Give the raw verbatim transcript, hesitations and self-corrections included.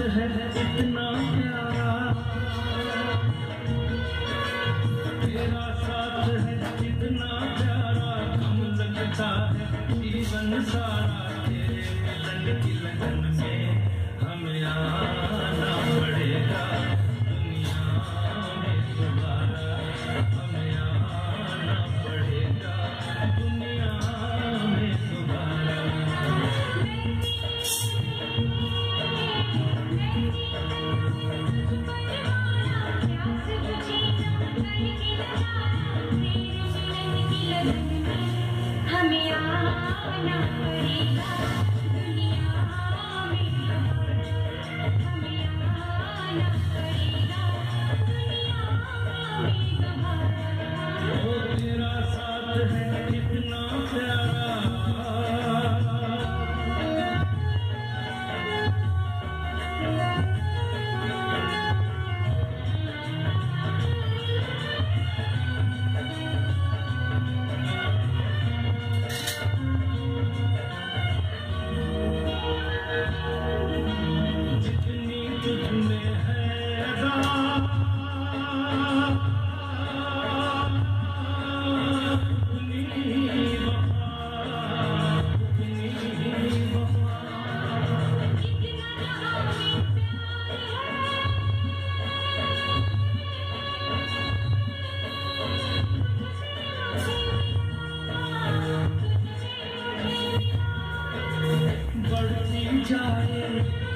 है इतना प्यारा, तेरा साथ है इतना प्यारा, कम लगता है जीवन सारा। तेरे मिलन की लगन में हमें आना पड़ेगा, दुनिया में दोबारा हमें आना पड़ेगा, दुनिया में दोबारा। हमें आना पड़ेगा, दुनिया में दोबारा हमें आना पड़ेगा, दुनिया में दोबारा। वो तेरा साथ है कितना प्यारा, जितनी तुझ में है रात, उतनी वफा, उतनी वफा। बढ़ती जाए